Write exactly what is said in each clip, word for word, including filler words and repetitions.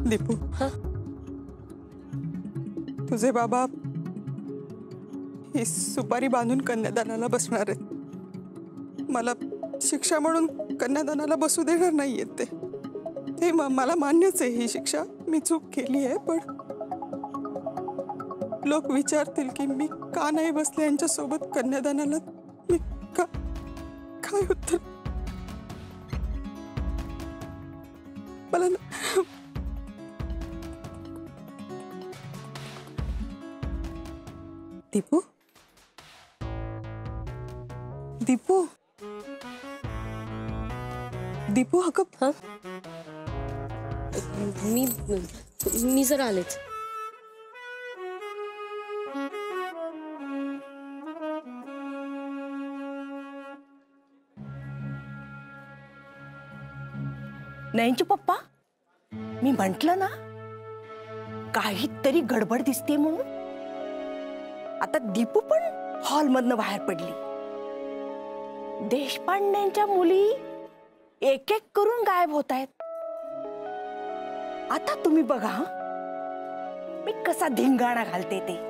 दीपू, हा? तुझे बाबा ही सुपारी बांधून कन्यादानाला बसणार आहेत. मला शिक्षा म्हणून कन्यादानाला बसू देणार नाहीयेत ते. ते मला मान्यच आहे ही शिक्षा, मी चूक केली आहे, पण लोक विचारतील की मी का नाही बसले यांच्या सोबत कन्यादानाला. मी का काय उत्तर मला ना... दीपू दीपू दीपू अगं, हा? मी मी जरा आलेच. नयनचे पप्पा, मी म्हंटल ना काहीतरी गडबड दिसते म्हणून. आता दीपू पण हॉल मधनं बाहेर पडली. देशपांडेंच्या मुली एक एक करून गायब होत आहेत. आता तुम्ही बघा मी कसा धिंगाणा घालते ते.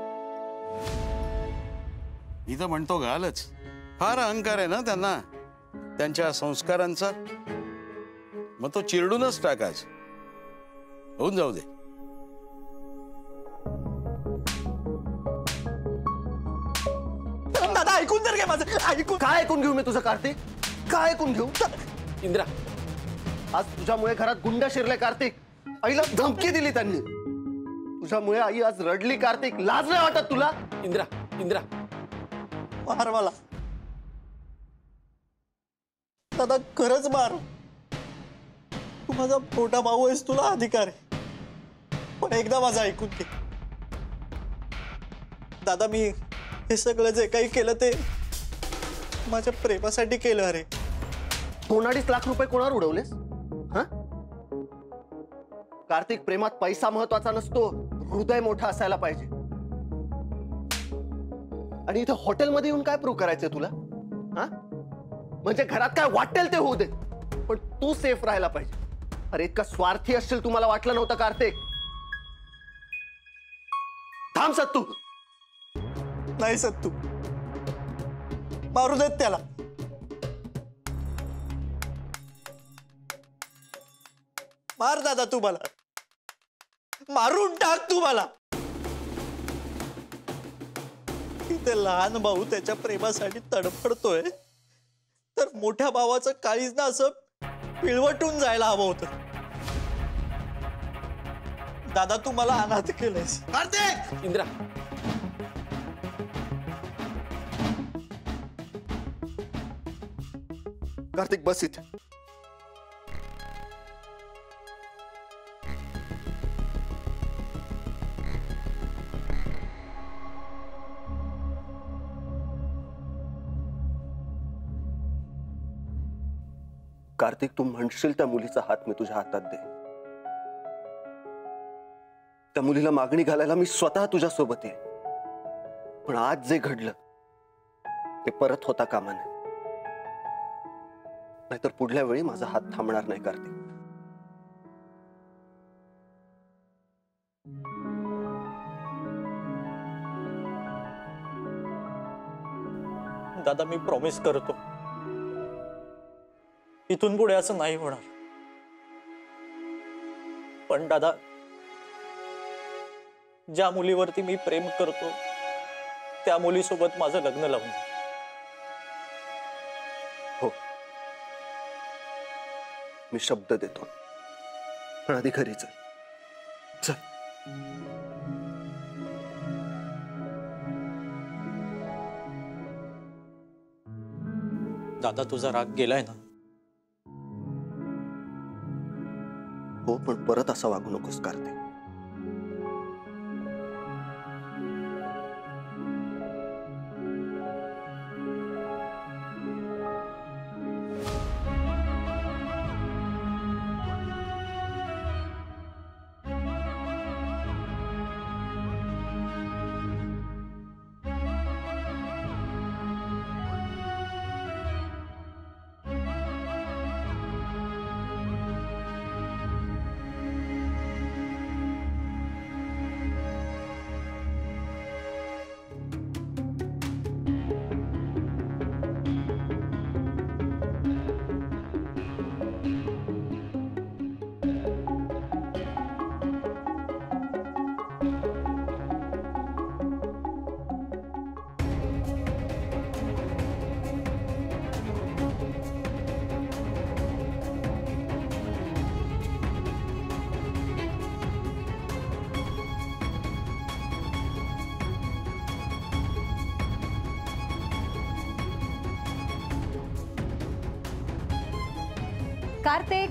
मी तर म्हणतो घालच. फार अहंकार आहे ना त्यांना त्यांच्या संस्कारांचा. मग तो चिरडूनच टाकाच, होऊन जाऊ दे. दादा ऐकून तर घे माझं. ऐकून काय ऐकून घेऊ मी तुझं कार्तिक? काय ऐकून घेऊ? इंद्रा, आज तुझ्यामुळे घरात गुंड शिरले कार्तिक. आईला धमकी दिली त्यांनी. तुझ्यामुळे आई आज रडली कार्तिक. लाज नाही वाटत तुला? इंद्रा इंद्रा मार मला दादा, खरंच मार. तू माझा मोठा भाऊ आहेस, तुला अधिकार आहे. पण एकदा माझं ऐकून घे दादा. मी हे सगळं जे काही केलं ते माझ्या प्रेमासाठी केलं. अरे दोन अडीच लाख रुपये कोणावर उडवलेस? हा कार्तिक, प्रेमात पैसा महत्वाचा नसतो, हृदय मोठा असायला पाहिजे. आणि इथे हॉटेलमध्ये येऊन काय प्रूव्ह करायचंय तुला? हा म्हणजे घरात काय वाटेल ते होऊ दे, पण तू सेफ राहायला पाहिजे. अरे इतका स्वार्थी असशील तुम्हाला वाटलं नव्हतं कार्तिक. थांब सत्तू. नाही सत्तू, मारू देत त्याला. मार दादा तू मला, मारून टाक तू मला. ते लहान भाऊ त्याच्या प्रेमासाठी तडफडतोय, तर मोठ्या भावाचं काळीज ना असं पिळवटून जायला हवं होतं. दादा तू मला अनाथ केलंयस. कार्तिक! इंद्रा, कार्तिक बस इथे. कार्तिक, तू म्हणशील त्या मुलीचा हात मी तुझ्या हातात दे. त्या मुलीला मागणी घालायला मी स्वतः तुझ्या सोबत आहे. पण आज जे घडलं ते परत होता कामा नये. नाहीतर पुढल्या वेळी माझा हात थांबणार नाही कार्तिक. दादा मी प्रॉमिस करतो, इथून पुढे असं नाही होणार. पण दादा, ज्या मुलीवरती मी प्रेम करतो त्या मुलीसोबत माझं लग्न लावून. हो, मी शब्द देतो. पण आधी घरी चल. चल. दादा तुझा राग गेलाय ना? हो, पण परत असं वागू नकोस कार्तिक. कार्तिक,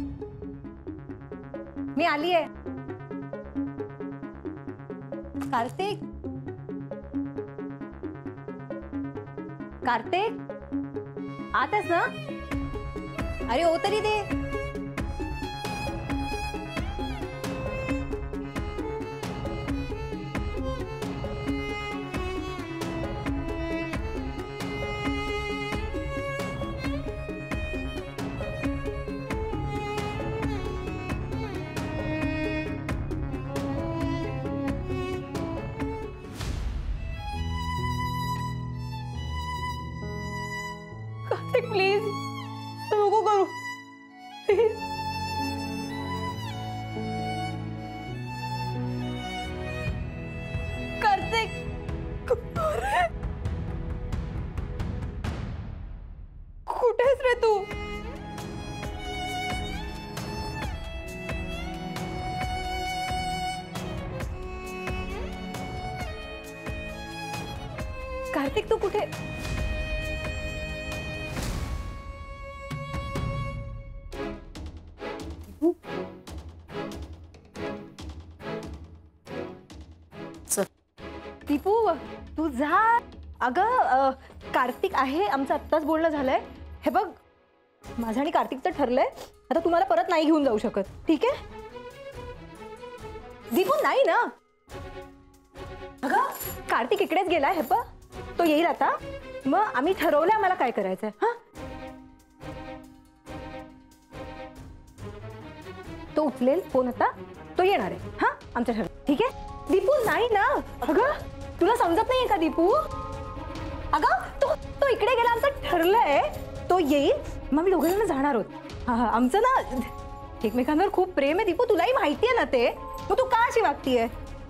मी आली आहे. कार्तिक, कार्तिक, आत आहेस ना? अरे ओ तरी दे. कार्तिक प्लीज नको करू प्लीज. कार्तिक अरे कुठेस रे तू? कार्तिक तू कुठे? दीपू तू जा. अगं अ, कार्तिक आहे, आमचं आत्ताच बोलणं झालंय. हे बघ माझं आणि कार्तिकचं ठरलंय, आता तुम्हाला परत नाही घेऊन जाऊ शकत, ठीक आहे? दीपू नाही ना. अगं कार्तिक इकडेच गेलाय, हे बघ तो येईल आता. मग आम्ही ठरवलंय आम्हाला काय करायचंय. हा तो उचलेल फोन, आता तो येणार आहे. हा आमचं ठरलं, ठीक आहे? दीपू नाही ना. अगं तुला समजत नाहीये का दीपू? अगं तो तो इकडे गेला, आमचं ठरलंय तो येईल, मग मी दोघांना जाणार आहोत. हा हा आमचं ना एकमेकांवर खूप प्रेम आहे दीपू, तुलाही माहिती आहे ना ते. मग तू का अशी वागतीये?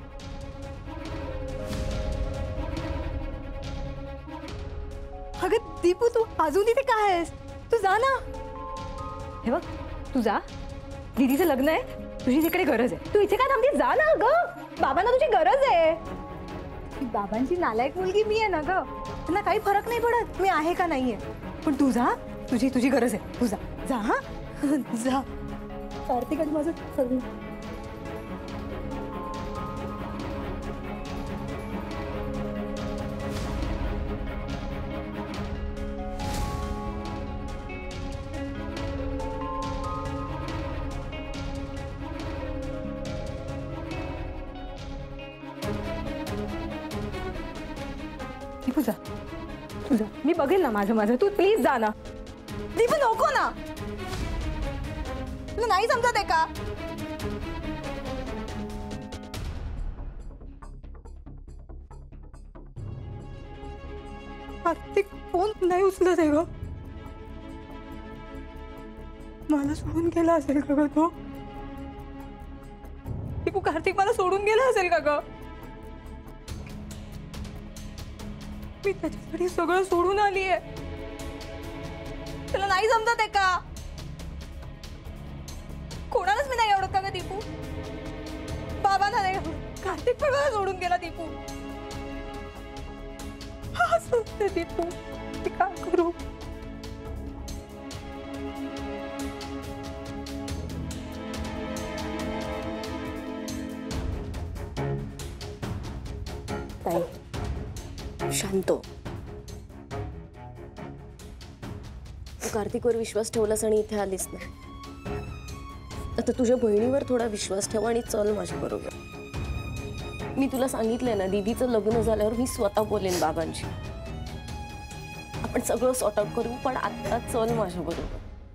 अगं दीपू तू अजून इथे काय आहेस? तू जा ना. हे बघ तू जा, दीदीचं लग्न आहे, तुझी तिकडे गरज आहे. तू इथे काय थांबते? जा ना गं, बाबांना तुझी गरज आहे. बाबांची नालायक मुलगी मी आहे ना ग, त्यांना काही फरक नाही पडत मी आहे का नाहीये. पण तू जा, तुझी तुझी गरज आहे, तू जा जा. हा जा. कार्तिक आणि माझं सगळं दीपू जा, तू जा. मी बघेल ना माझं माझं, तू प्लीज जा ना. दीपू नको ना, तुला नाही समजत आहे का? कार्तिक फोन नाही उचलत आहे ग. मला सोडून गेला असेल का ग तो? दीपू कार्तिक मला सोडून गेला असेल का ग? मी त्याच्यासाठी सगळं सोडून आली आहे, त्याला नाही समजत आहे का? कोणालाच मी नाही आवडत का ग दीपू? बाबांना नाही आवडत, कार्तिक पण मला सोडून गेला दीपू. असं दीपू मी काय करू? ताई शांत. तू कार्तिकवर विश्वास ठेवलास आणि इथे आलीस ना, आता तुझ्या बहिणीवर थोडा विश्वास ठेव आणि चल माझ्या बरोबर. मी तुला सांगितलंय ना, दीदीचं लग्न झाल्यावर मी स्वतः बोलेन बाबांशी, आपण सगळं सॉर्ट आउट करू. पण आता चल माझ्या बरोबर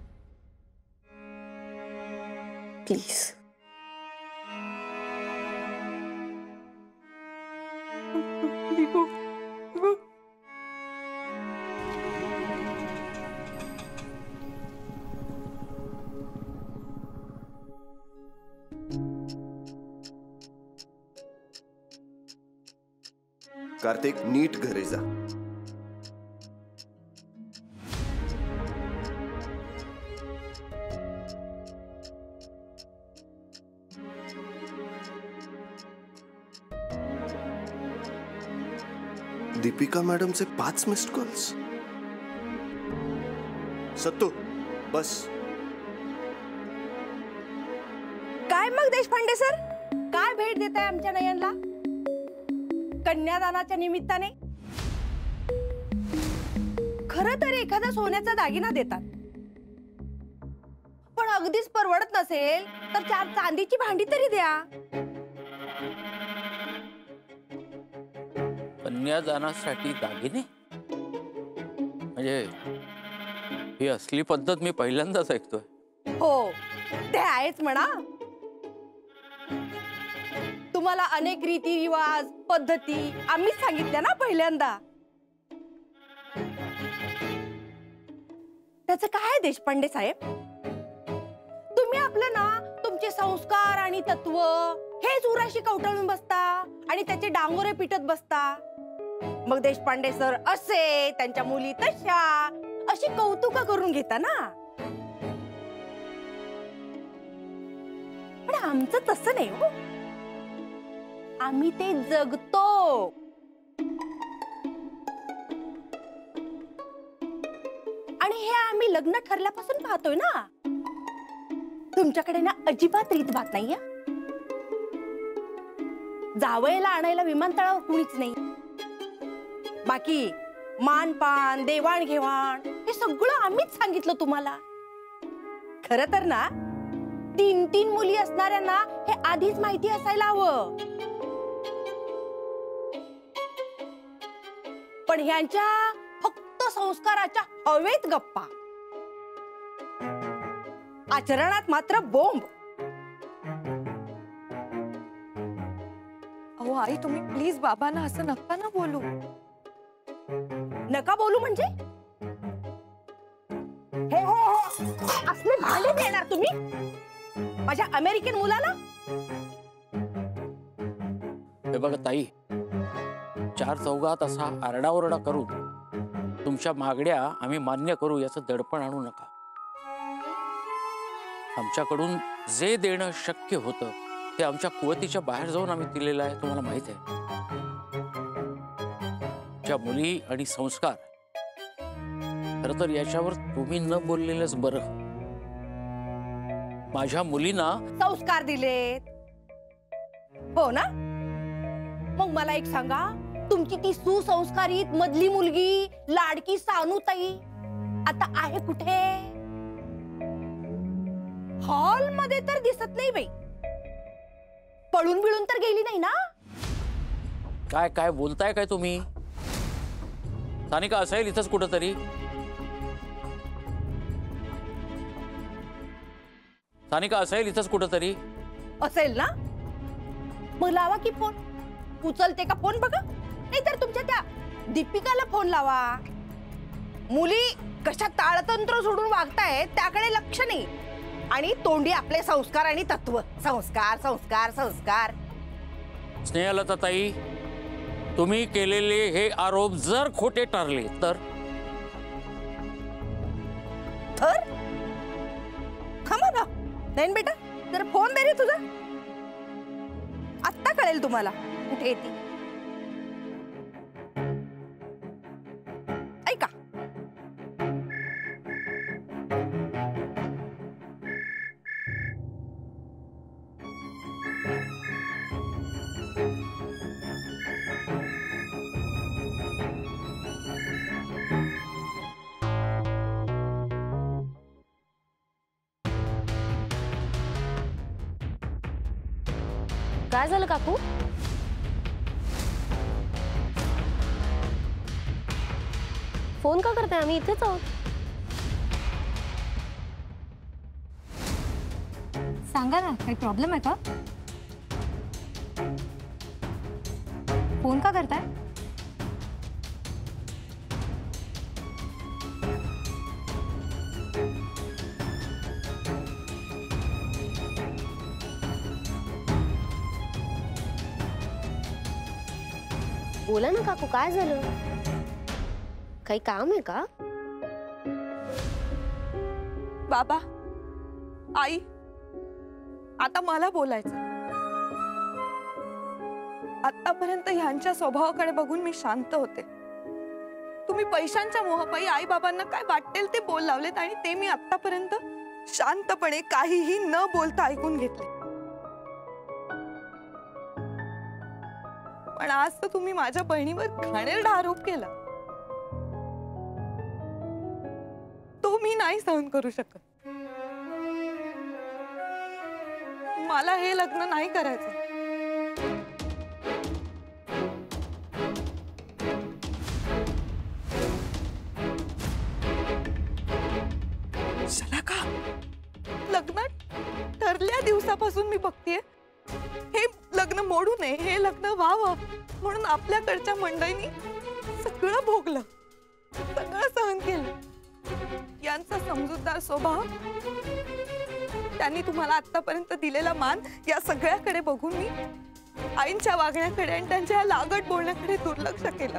प्लीज. कार्तिक नीट घरी जा. दीपिका मॅडमचे पाच मिस्ड कॉल्स. सत्तू बस. काय मग देशपांडे सर, काय भेट देताय आमच्या नयनला कन्यादानाच्या निमित्ताने? खर तर एखादा सोन्याचा दागिना देतात, पण अगदीच परवडत नसेल तर चार चांदीची भांडी तरी द्या. कन्यादानासाठी दागिने म्हणजे ही असली पद्धत मी पहिल्यांदाच ऐकतोय. हो ते आहेच म्हणा. तुम्हाला अनेक रीती रिवाज पद्धती आम्हीच सांगितल्या ना पहिल्यांदा. त्याचं काय देशपांडे साहेब, तुम्ही आपलं ना तुमचे संस्कार आणि तत्व हेच उराशी कवटाळून बसता आणि त्याचे डांगोरे पिटत बसता. मग देशपांडे सर असे, त्यांच्या मुली तशा, अशी कौतुक करून घेता ना. पण आमचं तसं नाही हो, आम्ही ते जगतो. आणि हे आम्ही लग्न ठरल्यापासून पाहतोय ना. तुमच्याकडे ना अजिबात रीतभात नाहीये. जावयाला आणायला विमानतळावर कुणीच नाही. बाकी मानपान देवाणघेवाण हे सगळं आम्हीच सांगितलं तुम्हाला. खरं तर ना तीन तीन मुली असणाऱ्यांना हे आधीच माहिती असायला हवं. पण ह्यांच्या फक्त संस्काराच्या हवेत गप्पा, आचरणात मात्र बोंब. अहो आई, तुम्ही प्लीज बाबांना असं नका ना बोलू. नका बोलू म्हणजे हे हो हो असले भांडे देणार तुम्ही माझ्या अमेरिकन मुलाला? हे बघा ताई, चार चौघात असा आरडाओरडा करून तुमच्या मागण्या आम्ही मान्य करू याचं दडपण आणू नका. आमच्याकडून जे देणं शक्य होतं ते आमच्या कुवतीच्या बाहेर जाऊन आम्ही दिलेलं आहे, तुम्हाला माहित आहे. ज्या मुली आणि संस्कार, खरं तर याच्यावर तुम्ही न बोललेलंच बरं. माझ्या मुलींना संस्कार दिलेत हो ना. मग मला एक सांगा, तुमची ती सुसंस्कारित मधली मुलगी लाडकी सानूताई आता आहे कुठे? हॉल मध्ये तर दिसत नाही बाई. पळून बिळून तर गेली नाही ना? काय काय बोलताय काय तुम्ही? सानिका असेल इथंच कुठंतरी. सानिका असेल इथंच कुठंतरी. असेल ना? मग लावा की फोन. उचलते का फोन बघा, नाहीतर तुमच्या त्या दीपिकाला फोन लावा. मुली कशा ताळतंत्र सोडून वागतायत त्याकडे लक्ष नाही, आणि तोंडी आपले संस्कार आणि तत्व. संस्कार संस्कार संस्कार. स्नेहलता ताई, तुम्ही केलेले हे आरोप जर खोटे ठरले तर तर थांबा ना नयन बेटा, जरा फोन दे रे तुझा. आत्ता कळेल तुम्हाला कुठे येते. ऐका, काय झालं काकू? फोन का करताय? आम्ही इथेच आहोत. सांगा ना, काही प्रॉब्लेम आहे का? फोन का करताय? बोला ना काकू, काय झालं? काही काम आहे का? बाबा, आई, आता मला बोलायचं. आतापर्यंत ह्यांच्या स्वभावाकडे बघून मी शांत होते. तुम्ही पैशांच्या मोहापायी आई बाबांना काय वाटेल ते बोल लावलेत, आणि ते मी आतापर्यंत शांतपणे काहीही न बोलता ऐकून घेतले. पण आज तर तुम्ही माझ्या बहिणीवर घाणेरडा आरोप केला. तो मी नाही सहन करू शकत. मला हे लग्न नाही करायचं. शलाका, लग्नात ठरल्या दिवसापासून मी बघतेय हे लग्न मोडू नये, हे लग्न व्हावं म्हणून आपल्याकडच्या मंडळींनी सगळं भोगलं, सगळं सहन केलं. यांचा समजूतदार स्वभाव, त्यांनी तुम्हाला आतापर्यंत दिलेला मान, या सगळ्याकडे बघून मी आईंच्या वागण्याकडे आणि त्यांच्या लागट बोलण्याकडे दुर्लक्ष केलं.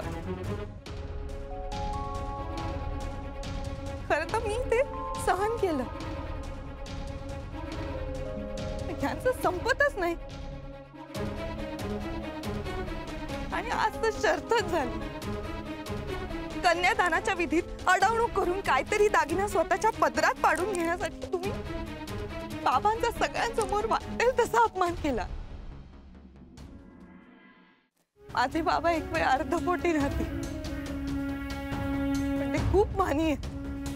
खरं तर मी ते सहन केलं. यांचं संपतच नाही. आणि आज तर शर्थच झाली. कन्यादानाच्या विधीत अडवणूक करून काहीतरी दागिना स्वतःच्या पदरात पाडून घेण्यासाठी तुम्ही बाबांचा सगळ्यांसमोर वाटेल तसा अपमान केला. माझे बाबा एक वेळ अर्धपोटी राहते, पण ते खूप मानी आहेत.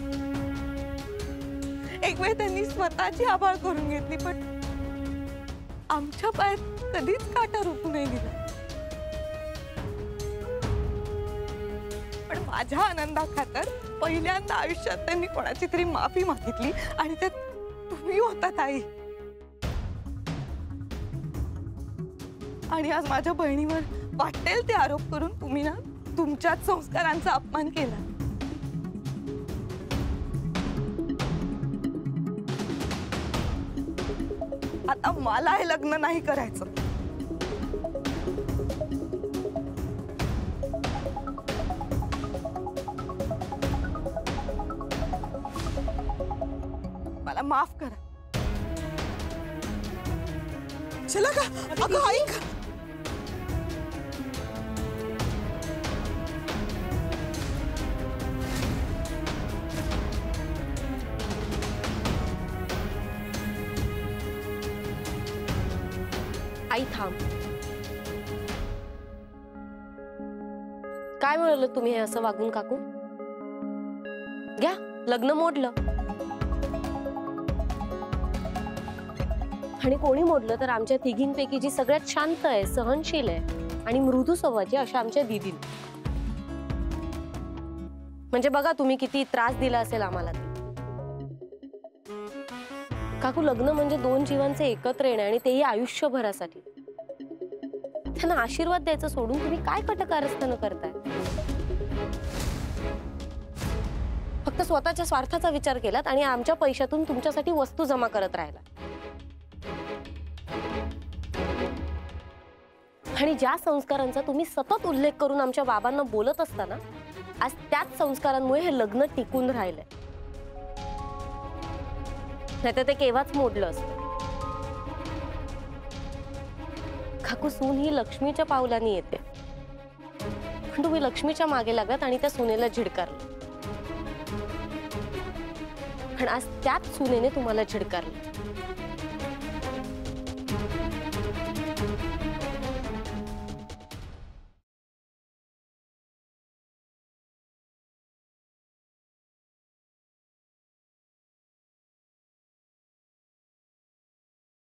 एक वेळ त्यांनी स्वतःची आभाळ करून घेतली, पण आमच्या पायात कधीच काटा रोखू नाही दिला. पण माझ्या आनंदा खातर पहिल्यांदा आयुष्यात त्यांनी कोणाची तरी माफी मागितली, आणि त्यात तुम्ही होतात आई. आणि आज माझ्या बहिणीवर वाटेल ते आरोप करून तुम्ही ना तुमच्याच संस्कारांचा अपमान केला. आता मला हे लग्न नाही करायचं. मला माफ करा. शलाका, अगं ऐक. आई थांब. काय मिळालं तुम्ही हे असं वागून काकू? घ्या, लग्न मोडलं. आणि कोणी मोडलं तर आमच्या तिघींपैकी जी सगळ्यात शांत आहे, सहनशील आहे आणि मृदू स्वभावाची अशा आमच्या दीदीने. म्हणजे बघा तुम्ही किती त्रास दिला असेल आम्हाला. काकू, लग्न म्हणजे दोन जीवांचे एकत्र येणे, आणि तेही आयुष्यभरासाठी. त्यांना आशीर्वाद द्यायचं सोडून तुम्ही काय कटकारस्थानं करताय? फक्त स्वतःच्या स्वार्थाचा विचार केलात आणि आमच्या पैशातून तुमच्यासाठी वस्तू जमा करत राहिला. आणि ज्या संस्कारांचा तुम्ही सतत उल्लेख करून आमच्या बाबांना बोलत असताना, आज त्याच संस्कारांमुळे हे लग्न टिकून राहिलंय. नाहीतर ते केव्हाच मोडलं असतं. काकू, सून ही लक्ष्मीच्या पावलांनी येते, पण तुम्ही लक्ष्मीच्या मागे लागलात आणि त्या सुनेला झिडकारलं. पण आज त्याच सुनेने तुम्हाला झिडकारलं.